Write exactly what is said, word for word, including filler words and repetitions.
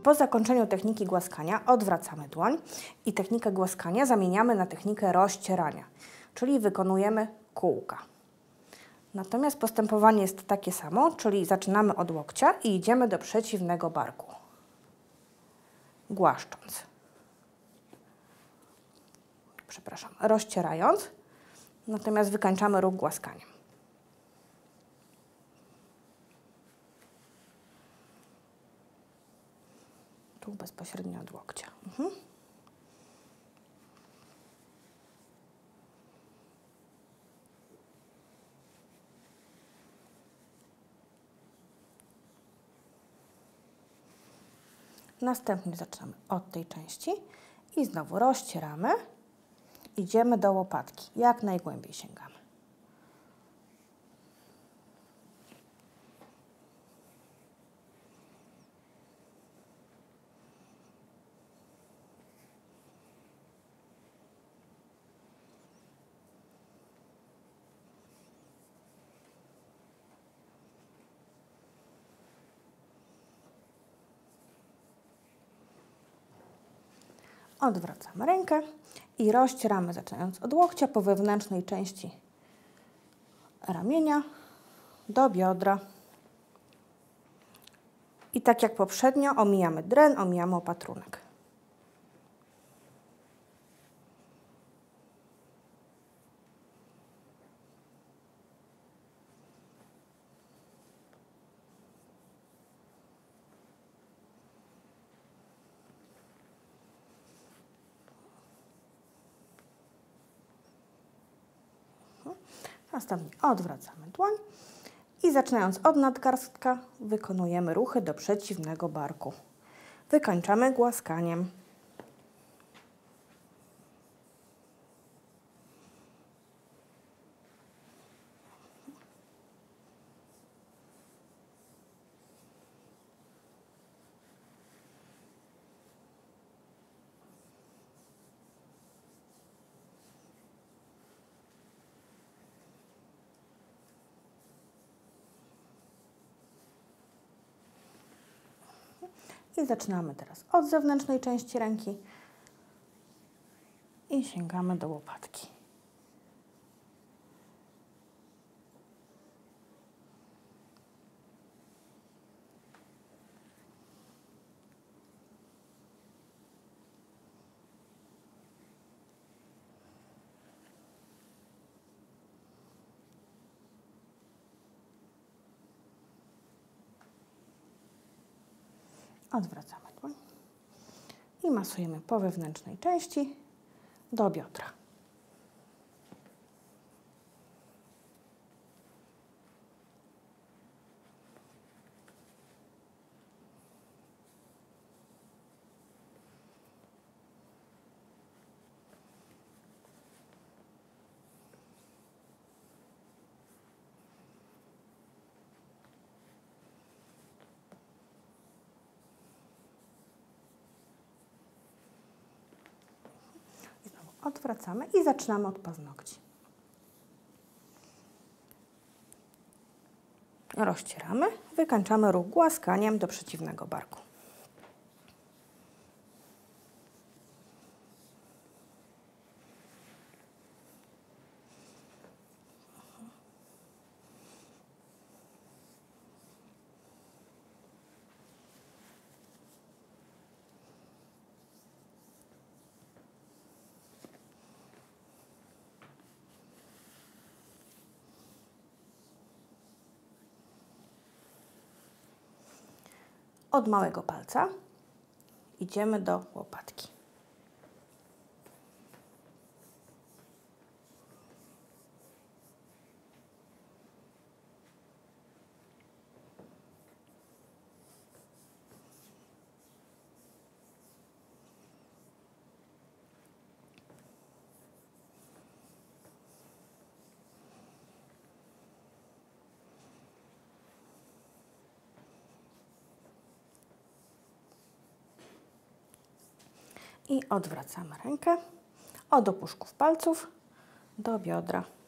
Po zakończeniu techniki głaskania odwracamy dłoń i technikę głaskania zamieniamy na technikę rozcierania, czyli wykonujemy kółka. Natomiast postępowanie jest takie samo, czyli zaczynamy od łokcia i idziemy do przeciwnego barku, głaszcząc. Przepraszam, rozcierając, natomiast wykańczamy ruch głaskaniem. Tu bezpośrednio od łokcia. Mhm. Następnie zaczynamy od tej części i znowu rozcieramy. Idziemy do łopatki, jak najgłębiej sięgamy. Odwracamy rękę i rozcieramy, zaczynając od łokcia po wewnętrznej części ramienia do biodra. I tak jak poprzednio omijamy dren, omijamy opatrunek. Następnie odwracamy dłoń i zaczynając od nadgarstka wykonujemy ruchy do przeciwnego barku. Wykańczamy głaskaniem. I zaczynamy teraz od zewnętrznej części ręki i sięgamy do łopatki. Odwracamy dłoń i masujemy po wewnętrznej części do biodra. Odwracamy i zaczynamy od paznokci. Rozcieramy, wykańczamy ruch głaskaniem do przeciwnego barku. Od małego palca idziemy do łopatki. I odwracamy rękę od opuszków palców do biodra.